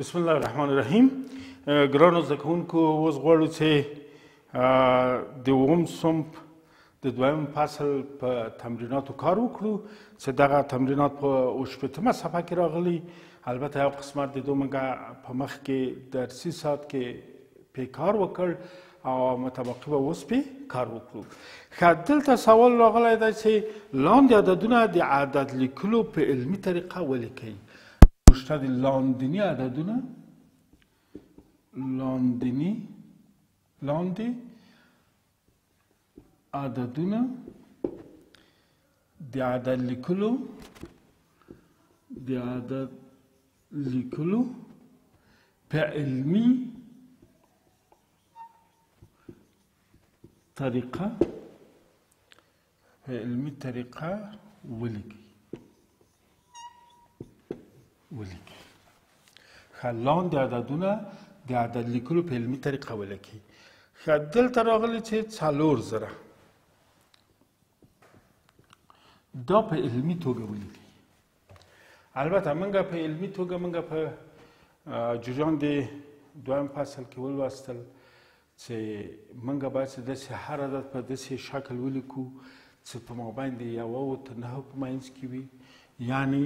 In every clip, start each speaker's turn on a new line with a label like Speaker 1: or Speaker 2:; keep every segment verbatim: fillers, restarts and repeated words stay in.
Speaker 1: بسم الله الرحمن الرحیم. ګرانو زده کوونکو، اوس غواړو چې د اووم صنف د دویم فصل په تمریناتو کار وکړو چې دغه تمرینات په اووه شپېتمه صفحه کې راغلي. البته یو قسمت د دوه موږ په مخ کې درسي ساعت کې پې کار وکړ او متبقي به اوس پې کار وکړو. ښه، دلته سوال راغلی دی چې لاندې عددونه د عدد لیکلو په علمي طریقه ولیکئ. شته د لاندیني عددونه لاندیني لاندې عددونه د عدد لیکلو د عدد لیکلو په علمي طریقه په علمي طریقه ولیکئ ولیکئ. ښه، لاندې عددونه د عدد لیکلو په علمي طریقه ولیکئ. ښه، دلته راغلي چې څلور زره، دا په علمي توګه ولیکئ. البته موږ په علمي توګه موږ په جریان د دویم فصل کې ولوستل چې موږ باید چې داسې هر عدد په داسې شکل ولیکو چې په مابین د یوه او تر نهو په منځ کې وي، یعنی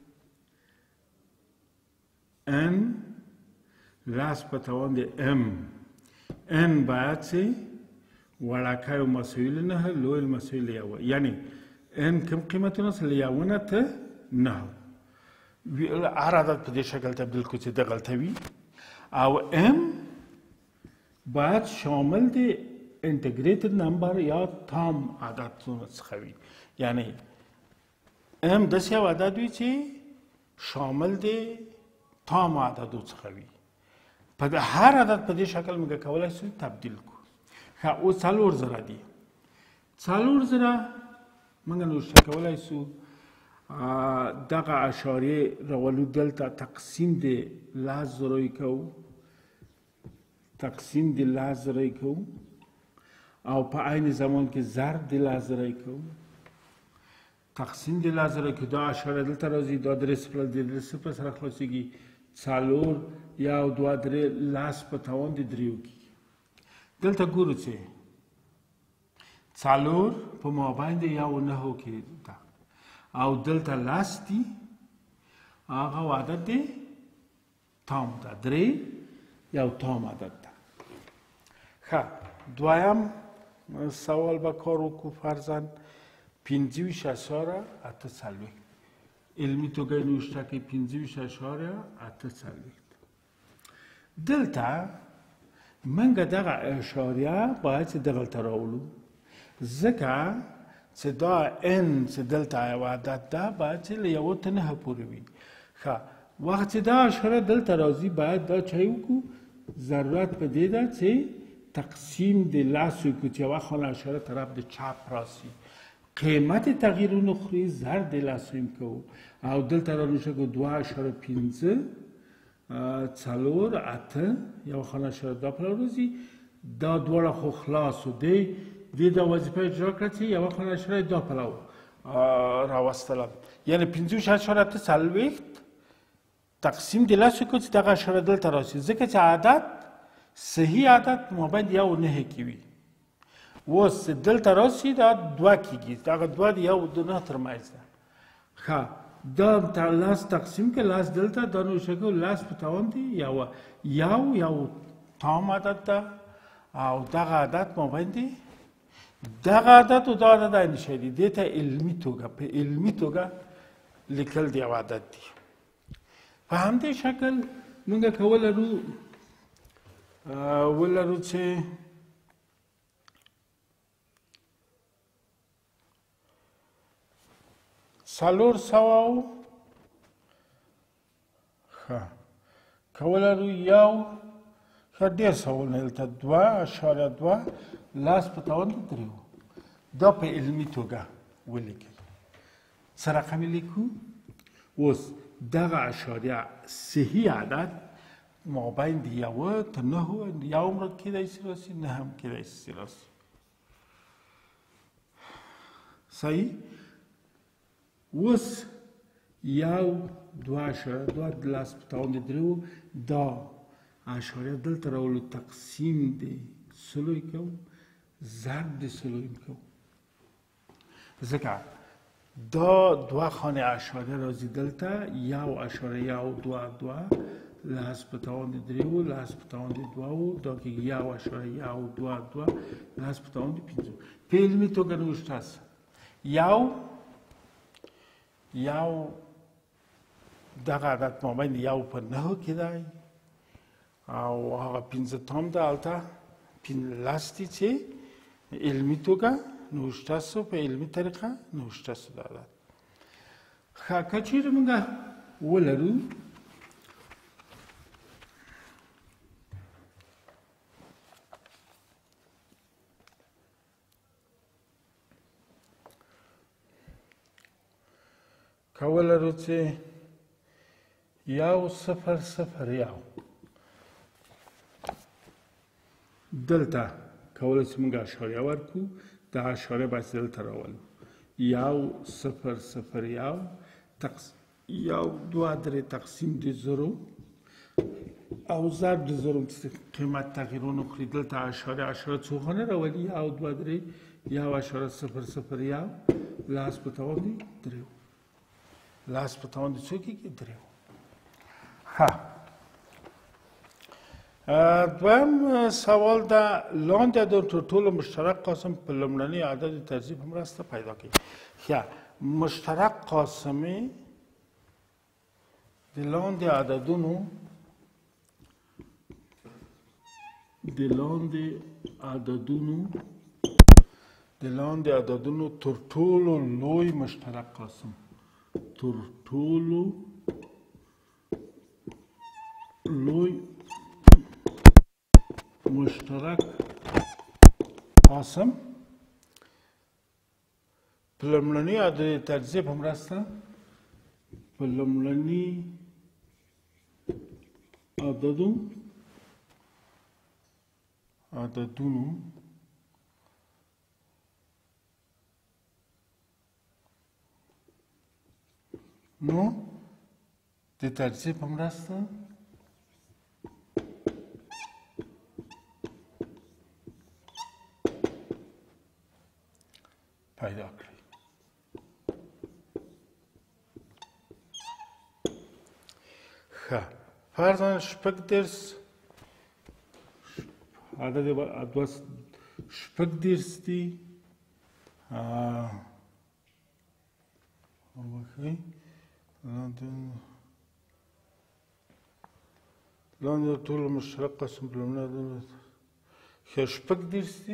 Speaker 1: n راست په توان د m n باید چې وړاکی او مساوي له نهه لوی مساوي له یوه، یعنی n کوم قیمتونه له یوه نه تر نهه. هر عدد په دې شکل تبدیل کړو چې دغلته وي، او m باید شامل د انټیګریټډ نمبر یا تام عددونو څخه وي. یعنی m داسې یو عدد وي چې شامل د تام عددو څخه وي. په هر عدد په دې شکل موږ کولی شو تبدیل کړو. ښه، اوس څلور زره دي. څلور زره موږ نوشته کولی شو دغه اشاریې راولو، دلته تقسیم د لس زره یې کوو تقسیم د لس زره یې کوو او په عین زمان کې ضرب د لس زره یې کوو. تقسیم د لس زره کې دا اشاره دلته راځي، دا درې صفر د درې صفر سره خلاصېږي. څلور یو دوه درې لس په توان د دریو کېږي. دلته ګورو چې څلور په مابین د یو او نهو کې ده او دلته لس دي، هغه عدد دی تام ده، درې یو تام عدد ده. ښه، دویم سوال به کار وکړو. فرضاً پنځه ویشت اعشاریه اته څلوېښت، علمي توګه یې نوشته کړئ پنځه ویشت اعشاریه اته څلوېښت. دلته موږ دغه اعشاریه باید چې دغلته راولو، ځکه چې دا n چې دلته یو عدد ده باید چې له یوه تر نهه پورې وي. ښه، وخت چې دا اعشاریه دلته راځي باید دا چی وکړو، ضرورت په دې ده چې تقسیم د لسو وکړو چې یوه خانه اعشاریه طرف د چپ راسي، قیمت تغییرونه خوري، ضرب د لسو یې کوو او دلته رانوشته کړو دوه اعشاریه پنځه څلور اته یوه خانه اعشاریه دا پلو راځي. دا دواړه خو خلاصو دی، دې دا وظیفه اجرا کړه چې یوه خانه اعشاریه دا پلو راوستلم، یعنی پنځه ویشت اعشاریه اته څلوېښت تقسیم د لسو کړو چې دغه اعشاریه دلته راشي، ځکه چې عدد صحیح عدد مابین د یو او نهه کې وي. اوس دلته راشي دا دوه کېږي، دغه دوه د یو او د نهه تر منځ ده. ښه، دا لس تقسیم که لس دلته دا نوشته کړو لس په توان دی یوه، یو یو تام عدد ده او دغه عدد مابین دی دغه عدد او دا عدد عین شی دي. دې ته علمي توګه په علمي توګه لیکل د یو عدد دي. په همدې شکل موږ کولی لرو ولرو چې څلور سوه ښه کولی لرو یو ښه ډېر سوالونه دلته دوه اعشاریه دوه لس په توان د دریو، دا په علمي توګه ولیکئ. څه رقم یې لیکو؟ اوس دغه اعشاریه صحیح عدد مابین د یوه تر نهو، یو هم کیدای شي راسي، نهه هم کیدای شي راسي. صحیح؟ اوس یو دوه اشاریه دوه لاس په تاوان د دریو دا اشاریه دلته راولو تقسیم د سلو یې کوو ضرب د سلو یې کوو ځکه دا دوه خانه اشاریه راځي دلته یو اشاریه یو دوه دوه لاس په تاوان د دریو لاس په تاوان د دوو دا کېږي یو اشاریه یو دوه دوه لاس په تاوان د پنځو په علمي توګه نوشته است یو یو دغه عدد مابین یو په نهو کې دی او هغه پنځه تام ده هلته پنځلس دي چې علمي توګه نوشته سو په علمي طریقه نوشته سو دا عدد ښه که چیرې موږ ولرو که ولرو چې یو صفر صفر یو دلته کولی چې موږ اشاریه ورکړو دا اشاریه باید دلته راولو یو صفر صفر یو یو دوه درې تقسیم د زرو او ضرب د زرو قیمت تغییرون وکړي دلته اشاریه اشاریه څو خانه راولي یو دوه درې یو اشاریه صفر صفر یو لاس په توان د دریو لاس په توان د څو کېږي دریو ښه دویم سوال ده لاندې د تر ټولو مشترک قاسم په لومړني عدد ترجیح په مرسته پیدا کړئ ښه مشترک قاسم د لاندې عددونو د لاندې عددونو د لاندې عددونو تر ټولو لوی مشترک قاسم تر ټولو لوی مشترک قاسم په لومړني عدد تجزیه په مرسته په لومړني عددو عددونو نو د تجزیه په مرسته پیدا کړئ ښه فرضاً شپږ دېرش عدد دوه شپږ دېرش دي وبخښئ لاندې ټول مشترک قسم په لومړني عدد ښه شپږ دېرش دي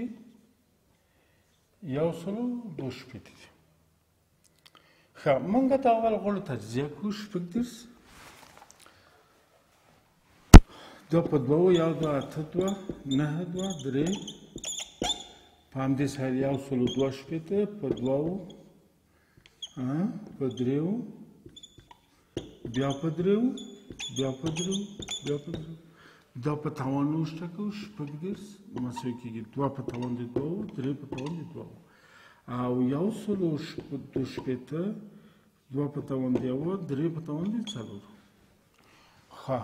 Speaker 1: یو سلو دوه شپېته دي ښه موږ د اول غړو تجزیه کړو شپږ دېرش دوه په دوو یو دوه اته دوه نهه دوه درې په همدې سره یو سلو دوه شپېته په دوو په دریو بیا په دریو بیا په دریو بیا په دریو دا په توان نوشته کوو شپږ دېرش مساوي کېږي دوه په توان د دوو درې په توان د دوو او یو سلو دوه شپېته دوه په توان د یوه درې په توان د څلورو ښه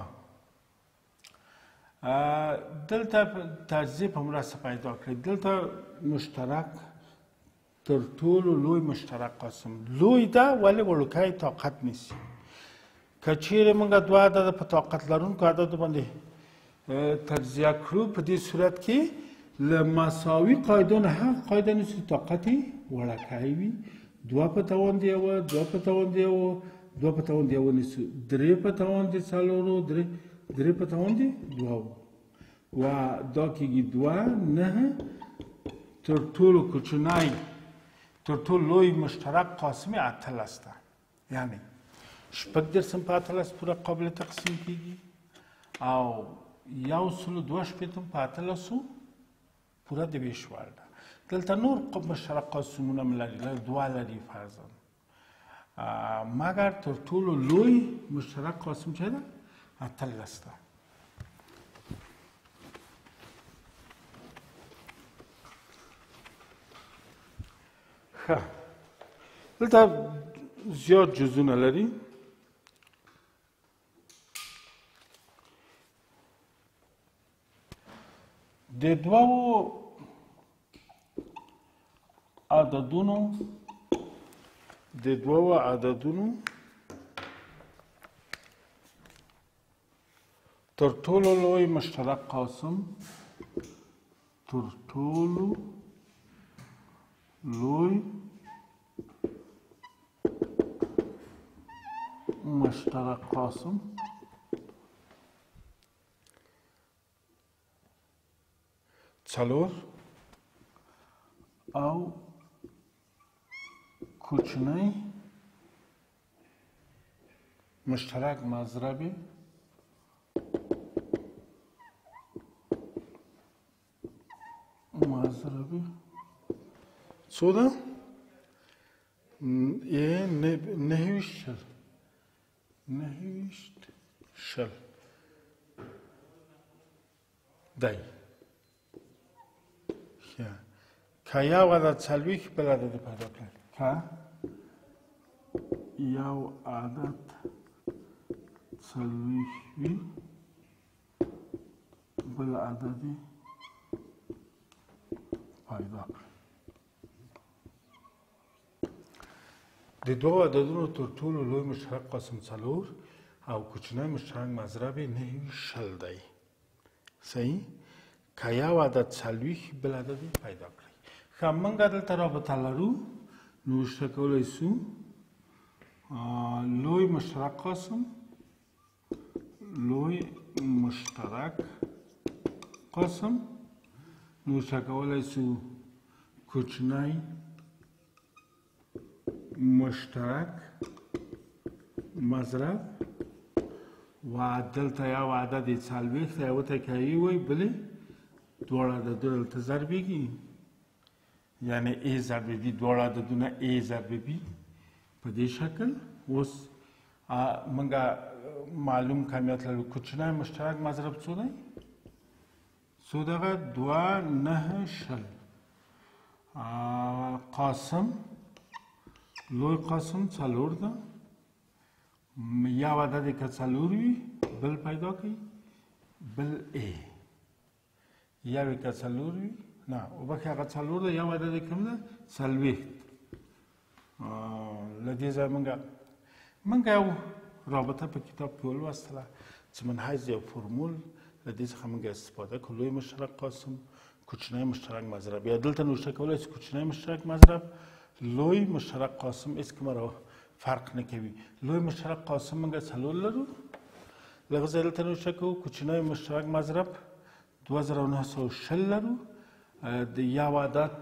Speaker 1: دلته تجزیه په مرسته پیدا کړئ دلته مشترک تر ټولو لوی مشترک قاسم لوی ده ولې وړوکی طاقت نیسي که چیرې موږ دوه عدده په طاقت لرونکو عددو باندې تجزیه کړو په دې صورت کې له مساوي قاعدو نه هغه قاعده نیسو چې طاقت یې وړوکی وي دوه په توان د یوه دوه په توان د یوه دوه په توان د یوه نیسو درې په توان د څلورو درې درې په توان د دوو و دا کېږي دوه نهه تر ټولو کوچنی تر ټولو لوی مشترک قاسم اتلس ده یعنی شپږ دېرش هم په اتلس پوره قابل تقسیم کېږي او یو سلو دوه شپېته په اتلسو پوره د ویش وړ ده دلته نور مشترک قاسمونه هم لري دوه لري فرضاً مګر تر ټولو لوی مشترک قاسم چې ده اتلس ده ښه دلته زیات جزونه لري د دوو عددونو د دوو عددونو تر ټولو لوی مشترک قاسم تر ټولو لوی مشترک قاسم څلور او کوچنی مشترک مضرب مضرب څو ده؟ نهویشت شل نهویشت شل دی که یو عدد څلوېښت بل عدد پیدا کړئ که یو عدد څلوېښت وي بل عدد پیدا کړئ د دوو عددونو تر ټولو لوی مشترک قاسم څلور او کوچنی مشترک مضرب یې نهویشت شل دی صحیح که یو عدد څلوېښت بل عدد پیدا کړئ ښه موږ دلته رابطه لرو نو شته کولی سو لوی مشترک قاسم لوی مشترک قاسم نو شته کولی سو کوچنی مشترک مضرب و دلته یو عدد څلوېښت یوه ته کیي وایي بلې دواړه عددونه دلته ضربېږي یعنی ای ضرب بی دواړه عددونه ای ضرب بی په دې شکل اوس موږ معلوم کمیت لرو کوچنی مشترک مضرب څو دی څو دغه دوه نهه شل قاسم لوی قاسم څلور ده یو عدد که څلور وي بل پیدا کړئ بل ای یو که څلور وي نه وبخښئ هغه څلور ده یو عدد کوم ده څلوېښت له دې ځایه موږ موږ یو رابطه په کتاب کې ولوستله چې منحیز یو فرمول له دې څخه موږ استفاده کړو لوی مشترک قاسم کوچنی مشترک مضرب یا دلته نوشته کولی شو کوچنی مشترک مضرب لوی مشترک قاسم هیڅ کومه فرق نه کوي لوی مشترک قاسم موږ څلور لرو لږ ځای دلته نوشته کوو کوچنی مشترک مضرب دوه زره او نهه سوه شل لرو د یو عدد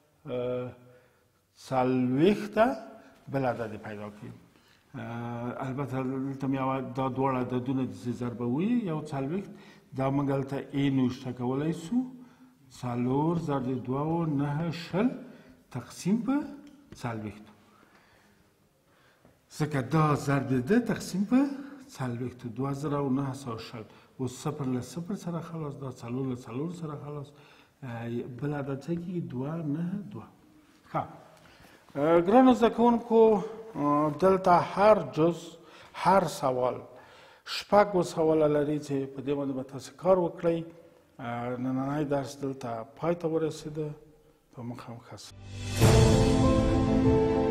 Speaker 1: څلوېښت ده بل عدد یې پیدا کړي البته دلته مې دا دواړه عددونه چې ضربوي یو څلوېښت دا موږ هلته ای نوشته کولی سو څلور ضرب د دوه نهه شل تقسیم په څلوېښتو ځکه دا ضرب ده تقسیم په څلوېښتو دوه زره او نهه سوه شل اوس صفر له صفر سره خلاص دا څلور له څلور سره خلاص بل عدد څه کېږي دوه نهه دوه ښه ګرانو زده کوونکو دلته هر جز هر سوال شپږ سواله لري چې په دې باندې به تاسو کار وکړئ نننی درس دلته پای ته ورسېده په مخه مو ښه